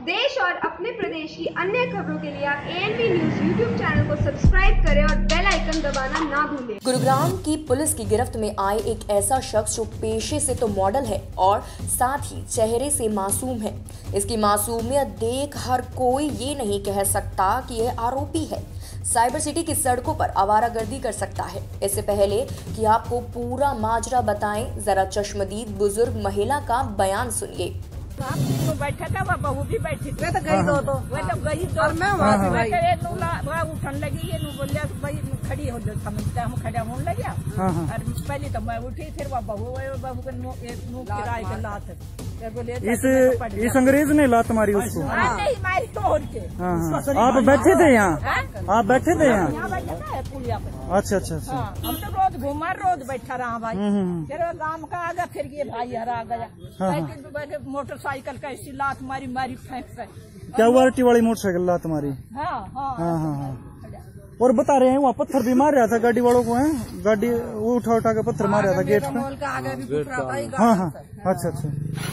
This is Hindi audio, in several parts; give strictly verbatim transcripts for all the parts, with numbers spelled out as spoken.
देश और अपने प्रदेश की अन्य खबरों के लिए आप A N B news YouTube channel को सब्सक्राइब करें और बेल आइकन दबाना ना भूलें। गुरुग्राम की पुलिस की गिरफ्त में आए एक ऐसा शख्स जो पेशे से तो मॉडल है और साथ ही चेहरे से मासूम है। इसकी मासूमियत देख हर कोई ये नहीं कह सकता कि यह आरोपी है। साइबर सिटी की सड़कों पर आवारागर्दी कर सकता है। इससे पहले कि आपको पूरा माजरा बताएं, जरा चश्मदीद बुजुर्ग महिला का बयान सुनिए। बैठा था वह बहू भी बैठी थी, तो गई दो तो वह तो गई तो और मैं वहाँ थी भाई। वह उठन लगी, ये नू बोलिया भाई खड़ी हो जाओ, समझता हम खड़ा होने लगे। और पहले तो मैं उठी, फिर वह बहू बहू के मुँह किराए के लात इस इस अंग्रेज ने लात मारी उसको। नहीं मारी तोड़ के। आप बैठे थे यहाँ? आप बैठे थे यहाँ? यहाँ बैठा था पुलिया पे। अच्छा अच्छा अच्छा। हम तो रोज घूमा, रोज बैठा रहा भाई। फिर गांव का आ गया, फिर ये भाई हरा गया। मोटरसाइकिल का ऐसी लात मारी मारी फेंक से। क्या वारटी वाली मोटरसाइकिल लात मारी? हाँ हाँ हाँ हाँ हाँ। और बता रहे हैं वहाँ पत्थर भी मार रहा था गाड़ी वालों को, है गाड़ी वो उठा उठा के पत्थर मार रहा था गेट पे। हाँ हाँ अच्छा अच्छा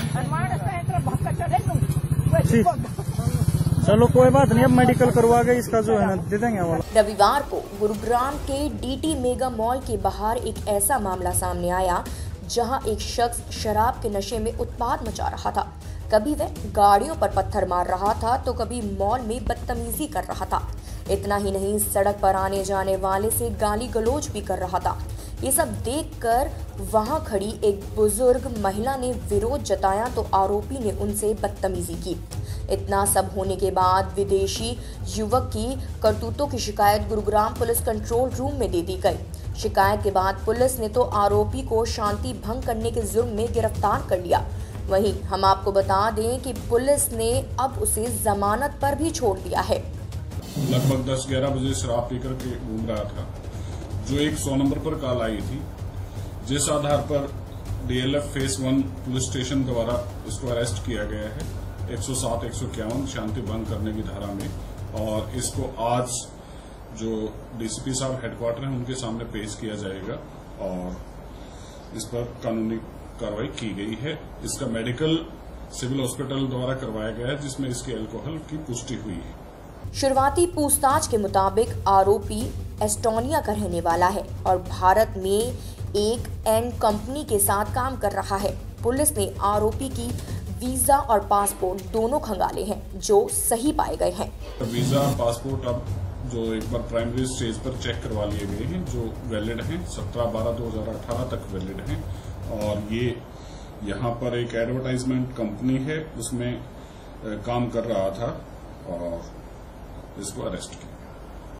ठीक, चलो कोई बात नहीं, अब मेडिकल करवा के इसका जो है ना दे देंगे वाला। रविवार को गुरुग्राम के डी टी मेगा मॉल के बाहर एक ऐसा मामला सामने आया जहां एक शख्स शराब के नशे में उत्पात मचा रहा था। कभी वह गाड़ियों पर पत्थर मार रहा था तो कभी मॉल में बदतमीजी कर रहा था। इतना ही नहीं, सड़क पर आने जाने वाले से गाली गलौज भी कर रहा था। ये सब देखकर वहां खड़ी एक बुजुर्ग महिला ने विरोध जताया तो आरोपी ने उनसे बदतमीजी की। इतना सब होने के बाद विदेशी युवक की करतूतों की शिकायत गुरुग्राम पुलिस कंट्रोल रूम में दे दी गई। शिकायत के बाद पुलिस ने तो आरोपी को शांति भंग करने के जुर्म में गिरफ्तार कर लिया। वहीं हम आपको बता दें कि पुलिस ने अब उसे जमानत पर भी छोड़ दिया है। लगभग दस ग्यारह बजे शराब पीकर के घूम रहा था, जो एक सौ नंबर पर कॉल आई थी, जिस आधार पर D L F phase one police station द्वारा इसको अरेस्ट किया गया है एक सौ सात एक सौ इक्यावन शांति भंग करने की धारा में। और इसको आज जो डीसीपी साहब हेडक्वार्टर हैं उनके सामने पेश किया जाएगा और इस पर कानूनी कार्रवाई की गई है। इसका मेडिकल सिविल हॉस्पिटल द्वारा करवाया गया है, जिसमें इसकी अल्कोहल की पुष्टि हुई है। शुरुआती पूछताछ के मुताबिक आरोपी एस्टोनिया का रहने वाला है और भारत में एक एंड कंपनी के साथ काम कर रहा है। पुलिस ने आरोपी की वीजा और पासपोर्ट दोनों खंगाले हैं जो सही पाए गए हैं। वीजा और पासपोर्ट अब जो एक बार प्राइमरी स्टेज पर चेक करवा लिए गए हैं, जो वैलिड हैं, सत्रह बारह दो हजार अठारह तक वैलिड हैं। और ये यहाँ पर एक एडवर्टाइजमेंट कंपनी है, उसमें काम कर रहा था और इसको अरेस्ट किया।